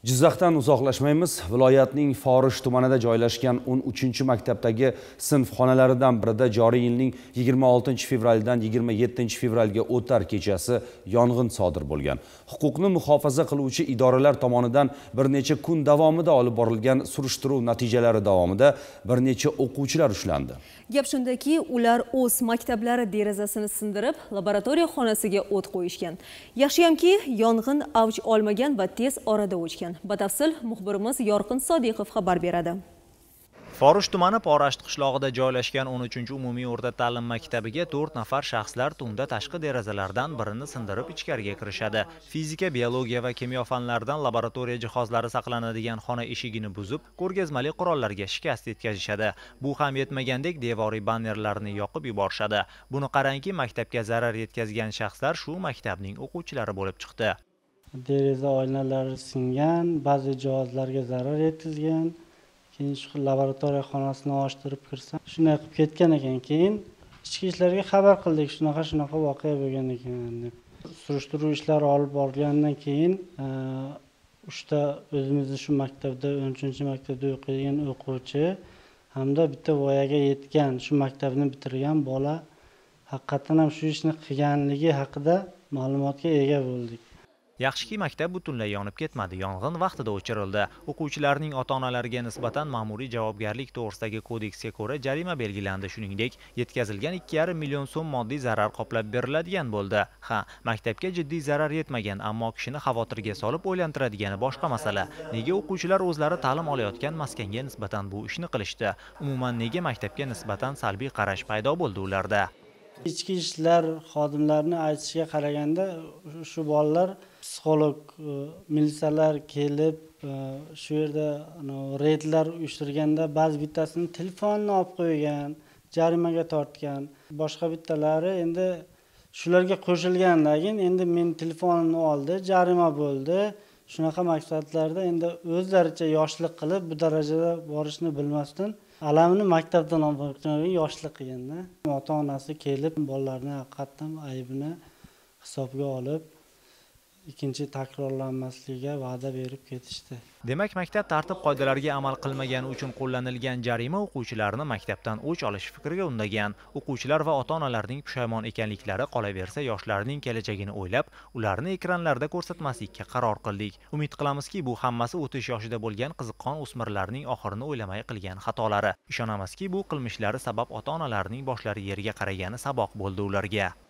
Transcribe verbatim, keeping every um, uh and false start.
Jizzaxdan uzoqlashmaymiz. Viloyatning Forish tumanida joylashgan o'n uchinchi maktabdagi sinf xonalaridan birida joriy yilning yigirma oltinchi fevraldan yigirma yettinchi fevralga o'tar kechasi yong'in sodir bo'lgan. Huquqni muhofaza qiluvchi idoralar tomonidan bir necha kun davomida olib borilgan surishtiruv natijalari davomida bir necha o'quvchilar ushlandi. Gap shundaki, ular o'z maktablari derazasini sindirib, laboratoriya xonasiga o't qo'yishgan. Yaxshiyamki, yong'in avj olmagan va tez orada o'chgan. Batafsil muxbirimiz Yorqin Sodiqov xabar beradi. Forish tumani Porasht qishlog'ida joylashgan o'n uchinchi umumiy o'rta ta'lim maktabiga to'rt nafar shaxslar tunda tashqi derazalardan birini sindirib ichkariga kirishadi. Fizika, biologiya va kimyo fanlaridan laboratoriya jihozlari saqlanadigan xona eshigini buzib, ko'rgazmali qurollarga shikast yetkazishadi. Bu ham yetmagandek devoriy bannerlarni yoqib yuborishadi. Buni qarangki, maktabga zarar yetkazgan shaxslar shu maktabning o'quvchilari bo'lib chiqdi. Deraza oynalari singan, ba'zi jihozlarga zarar yetkazgan. Keyin shu laboratoriya xonasini ochtirib kirsam, shunday qilib ketgan ekan. Keyin ichki ishlarga xabar qildik, shunaqa shunaqa voqea bo'lgan ekan deb. Surishtiruv ishlari olib borilgandan keyin uchta o'zimizni shu maktabda o'n uchinchi maktabda o'qiydigan o'quvchi hamda bitta voyaga yetgan shu maktabni bitirgan bola haqiqatan ham shu ishni qilganligi haqida ma'lumotga ega bo'ldik. Yaxshiki, maktab butunlay yonib ketmadi, yong'in vaqtida o'chirildi. O'quvchilarning ota-onalariga nisbatan ma'muriy javobgarlik to'g'risidagi kodeksga ko'ra jarima belgilandi. Shuningdek, yetkazilgan ikki yarim million so'm moddiy zarar qoplab beriladigan bo'ldi. Ha, maktabga jiddiy zarar yetmagan, ammo kishini xavotirga solib o'ylantiradigan boshqa masala. Nega o'quvchilar o'zlari ta'lim olayotgan maskanga nisbatan bu ishni qilishdi? Umuman nega maktabga nisbatan salbiy qarash paydo bo'ldi ularda? Ichki ishlar xodimlarini aytishiga qaraganda, shu bolalar psixolog, militsiyalar kelib, shu yerda reydlar uyushtirganda ba'zi bittasini telefonini olib qo'ygan, jarimaga tortgan. Boshqa bittalari endi shularga qo'shilgandan keyin endi men telefonimni oldi, jarima bo'ldi. Shunaqa maqsadlarda endi o'zlaricha yoshlik qilib, bu darajada borishni bilmasdan alamini maktabdan olmoqchi yoshlik qilganda, ota-onasi kelib bolalarni haqiqatan aybini hisobga olib, ikkinchi takrorlanmasligiga va'da berib ketishdi. Demak, maktab tartib qoidalariga amal qilmagani uchun qo'llanilgan jarima o'quvchilarni maktabdan o'ch olish fikriga undagan. O'quvchilar va ota-onalarning pushaymon ekanliklari qolaversa, yoshlarning kelajagini o'ylab, ularni ekranlarda ko'rsatmaslikka qaror qildik. Umid qilamizki, bu hammasi o'tish yoshida bo'lgan qiziqqon o'smirlarning oxirini o'ylamay qilgan xatolari. Ishonamizki, bu qilmishlari sabab ota-onalarning boshlari yerga qaragani saboq bo'ldi ularga.